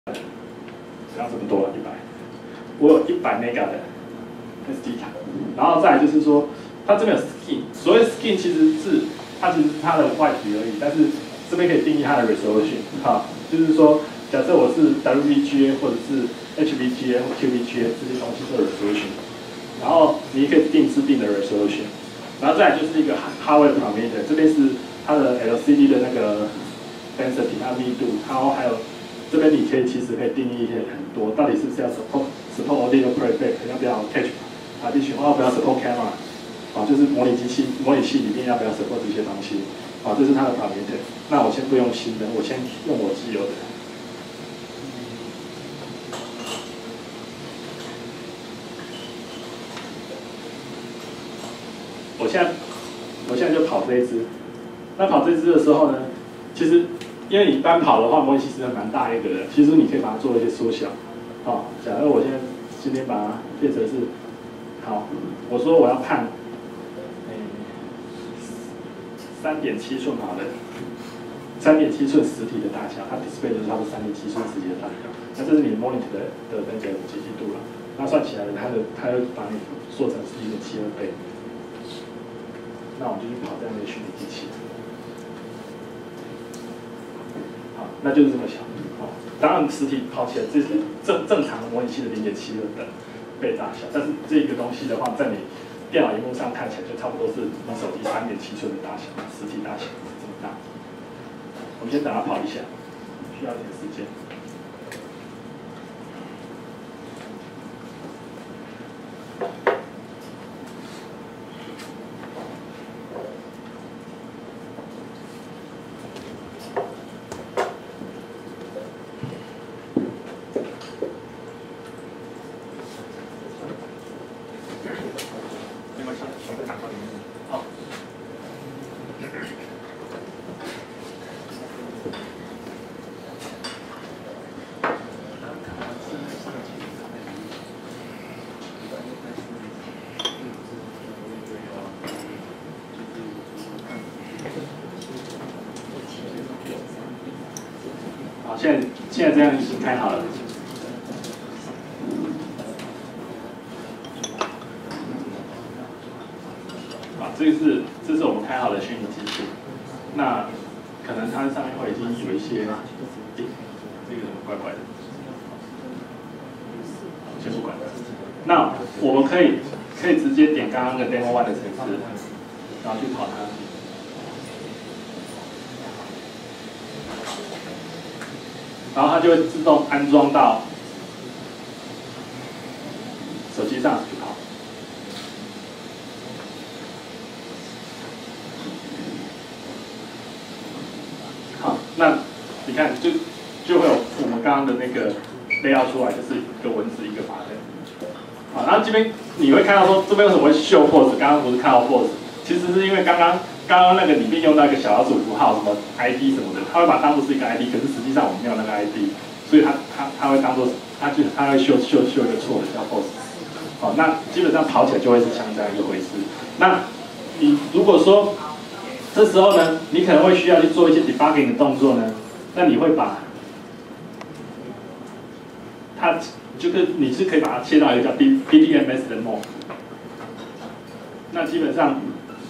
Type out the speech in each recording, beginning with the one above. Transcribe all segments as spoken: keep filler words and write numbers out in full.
不要这么多了，一百。我有一百 mega 的 S D 卡，然后再来就是说，它这边有 skin， 所谓 skin 其实是它其实是它的外皮而已，但是这边可以定义它的 resolution， 哈，就是说，假设我是 W V G A 或者是 H V G A 或 Q V G A 这些东西都有 resolution， 然后你可以定制定的 resolution， 然后再来就是一个 hardware parameter， 这边是它的 L C D 的那个 density 它密度，然后还有这边你可以其实可以定义一些很多，到底是不是要 support support audio playback， 要不要 catch partition， 要不要 support camera， 啊，就是模拟机器模拟器里面要不要 support 这些东西，啊，这是它的 parameter。那我先不用新的，我先用我既有的。我现在我现在就跑这一支，那跑这一支的时候呢，其实因为你单跑的话，模拟器是蛮大一个的，其实你可以把它做一些缩小。好，假如我现在今天把它变成是，好，我说我要看，诶，三点七寸好了，三点七寸实体的大小，它 display 就是它的三点七寸实体的大小，那这是你 monitor 的的那个解析度了，那算起来它的它会把你做成是一点七二倍。那我们就去跑这样的虚拟机器，好，那就是这么小。好，当然实体跑起来这是正正常的模拟器的零点七二的倍大小，但是这个东西的话，在你电脑荧幕上看起来就差不多是你手机三点七寸的大小，实体大小这么大。我们先等它跑一下，需要一点时间。好，现在现在这样已经开好了。啊，这个是这是我们开好的虚拟机器，那可能它上面会已经有一些，这个怎么怪怪的？先不管。那我们可以可以直接点刚刚的 demo one 的程式，然后去跑它。然后它就会自动安装到手机上去跑。好，那你看就就会有我们刚刚的那个 layout 出来，就是一个文字一个码的。好，然后这边你会看到说这边为什么会秀 pose？ 刚刚不是看到 pose， 其实是因为刚刚刚刚那个里面用到一个小老鼠符号，什么 I D 什么的，它会把它当做是一个 I D， 可是实际上我们没有那个 I D， 所以它它它会当做它就它会秀秀秀一个错的叫 pose。好，那基本上跑起来就会是像这样一回事。那你如果说这时候呢，你可能会需要去做一些 debugging 的动作呢，那你会把它就是你是可以把它切到一个叫 B D M S 的 mode。那基本上，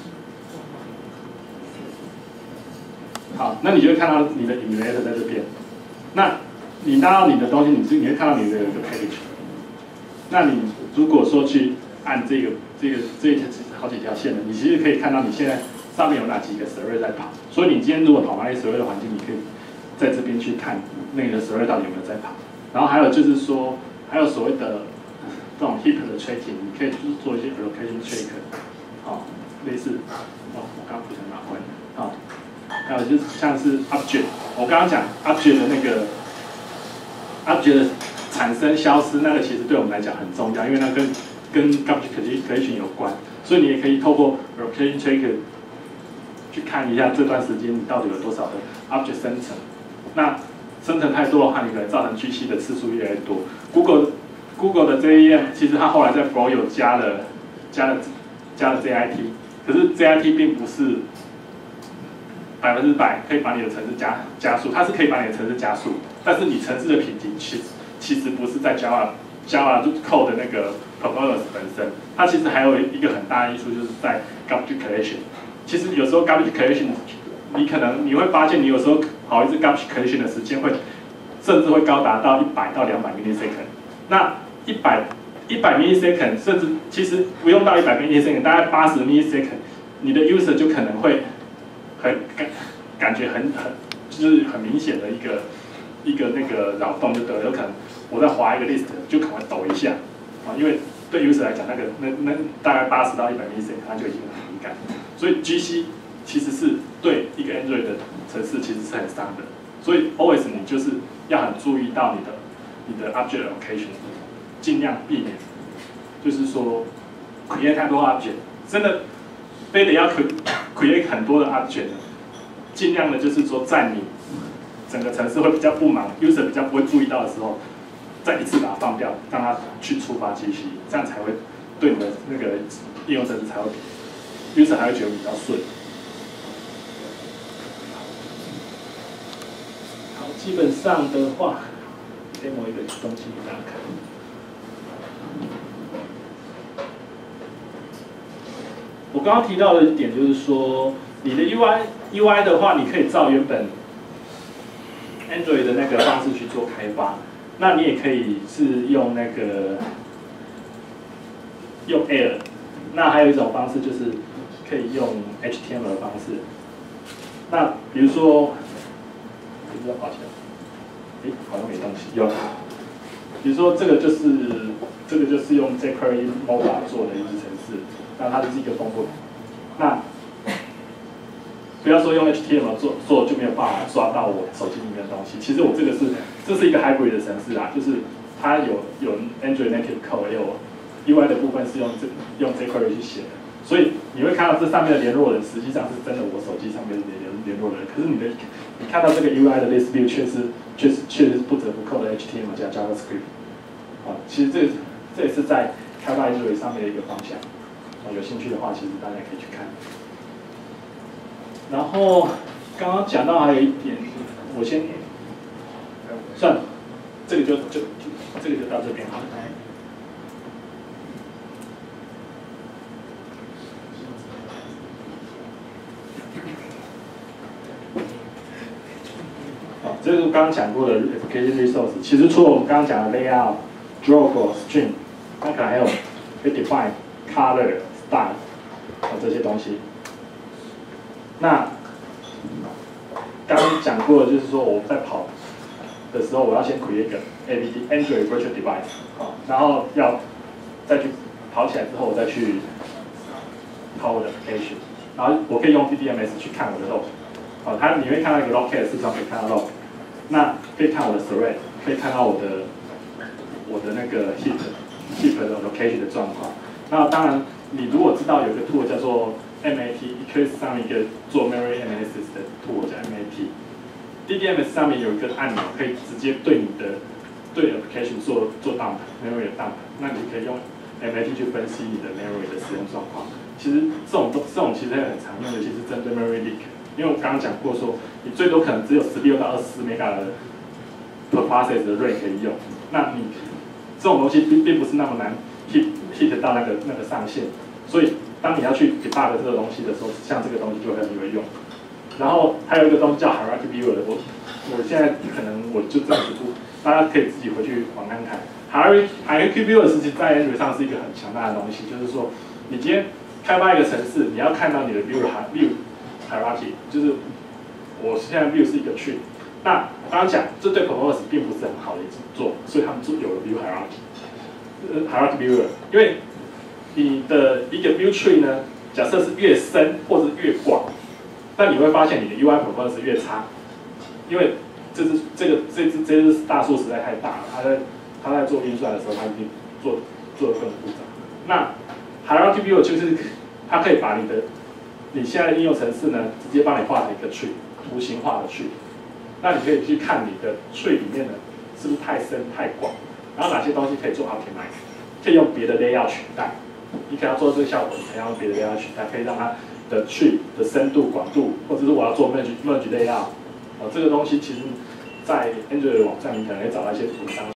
好，那你就会看到你的 emulator 在这边。那你拿到你的东西，你是你会看到你的一个 page。那你如果说去按这个这个这一好几条线的，你其实可以看到你现在上面有哪几个 server 在跑。所以你今天如果跑 MyServer 的环境，你可以在这边去看那个 server 到底有没有在跑。然后还有就是说，还有所谓的这种 heap 的 tracking， 你可以就是做一些 allocation track， 好，类似，哦，我刚刚不想拿回来，好，还有就是像是 object， 我刚刚讲 object 的那个 object 的产生消失，那个其实对我们来讲很重要，因为那跟跟 object creation 有关，所以你也可以透过 allocation track 去看一下这段时间你到底有多少的 object 生成，那生成太多的话，你可能造成 G C 的次数越来越多。Google Google 的 J E M 其实它后来在 Pro 有加了加了加了 J I T， 可是 J I T 并不是百分之百可以把你的程式加加速，它是可以把你的程式加速，但是你程式的品质其实其实不是在 Java Java code 的那个 performance 本身，它其实还有一个很大的因素就是在 garbage collection。其实有时候 garbage collection， 你可能你会发现你有时候跑一次 garbage collection 的时间会甚至会高达到一百到两百 millisecond。那一百一百 millisecond， 甚至其实不用到一百 millisecond， 大概八十 millisecond， 你的 user 就可能会很感感觉很很就是很明显的一个一个那个扰动就得了，有可能我在滑一个 list 就可能会抖一下啊，因为对 user 来讲，那个那那大概八十到一百 millisecond， 它就已经很敏感，所以 G C 其实是对一个 Android 的程式其实是很伤的，所以 always 你就是要很注意到你的你的 object allocation。尽量避免，就是说 create 太多 object， 真的非得要 create 很多的 object， 尽量的就是说在你整个程式会比较不忙 ，user 比较不会注意到的时候，再一次把它放掉，让它去触发 G C， 这样才会对你的那个应用程式才会 user 才会觉得比较顺。好，基本上的话 ，demo 一个东西给大家看。我刚刚提到的一点就是说，你的 U I U I 的话，你可以照原本 Android 的那个方式去做开发，那你也可以是用那个用 Air， 那还有一种方式就是可以用 H T M L 的方式。那比如说，比如说跑起来，诶，好像没东西，有。比如说这个就是这个就是用 jQuery Mobile 做的一支程式。那它就是一个丰富，那不要说用 H T M L 做做就没有办法抓到我手机里面的东西。其实我这个是这是一个 hybrid 的程式啦，就是它有有 Android native code， 也有 U I 的部分是用这用 jQuery 去写的。所以你会看到这上面的联络人，实际上是真的我手机上面的联联络人。可是你的你看到这个 U I 的 list view 却是却是却是不折不扣的 H T M L 加 JavaScript。啊，其实这这也是在开发 Android 上面的一个方向。有兴趣的话，其实大家可以去看。然后刚刚讲到还有一点，我先算了，这个就就就这个就到这边好了。好，这是刚刚讲过的 application resource。其实除了我们刚刚讲的 layout、draw、string， 它可能还有 define、color。style 这些东西，那刚刚讲过的就是说我在跑的时候，我要先 create 一个 A V D Android Virtual Device， 好，然后要再去跑起来之后，我再去跑我的 application， 然后我可以用 D D M S 去看我的 log， 好，它你会看到一个 logcast， 至少可以看到 log， 那可以看我的 thread， 可以看到我的我的那个 heap heap 的 location 的状况，那当然。你如果知道有一个 tool 叫做 M A T，Eclipse 上面一个做 memory analysis 的 tool 叫 M A T，D D M S 上面有一个按钮可以直接对你的对 application 做做 dump memory 的 dump， 那你可以用 M A T 去分析你的 memory 的使用状况。其实这种这种其实很常用，尤其是针对 memory leak， 因为我刚刚讲过说，你最多可能只有十六到二十四 mega 的 per process 的 RAM 可以用，那你这种东西并并不是那么难 hit hit 到那个那个上限。所以，当你要去 debug 这个东西的时候，像这个东西就很有用。然后还有一个东西叫 Hierarchy Viewer， 我我现在可能我就这样子读，大家可以自己回去网看看。Hierarchy Hierarchy Viewer 实际在 Android 上是一个很强大的东西，就是说，你今天开发一个程式，你要看到你的 View View Hierarchy， 就是我现在 View 是一个 tree。那刚刚讲，这对 performance 并不是很好的一做，所以他们就有了 View Hierarchy， 呃 Hierarchy Viewer， 因为你的一个 view tree 呢，假设是越深或是越广，那你会发现你的 U I performance 越差，因为这只这个这只这只大数实在太大了，它在它在做运算的时候，它已经做做得更复杂。那 Hierarchy Viewer 就是它可以把你的你现在的应用程式呢，直接帮你画成一个 tree 图形化的 tree， 那你可以去看你的 tree 里面呢是不是太深太广，然后哪些东西可以做 optimize， 可以用别的 layout 取代。你可能要做这个效果，你可以用别的 layout 取代，可以让它的 tree 的深度、广度，或者是我要做 merge merge layout，哦，这个东西其实在 Android 的网站你可能会找到一些文章。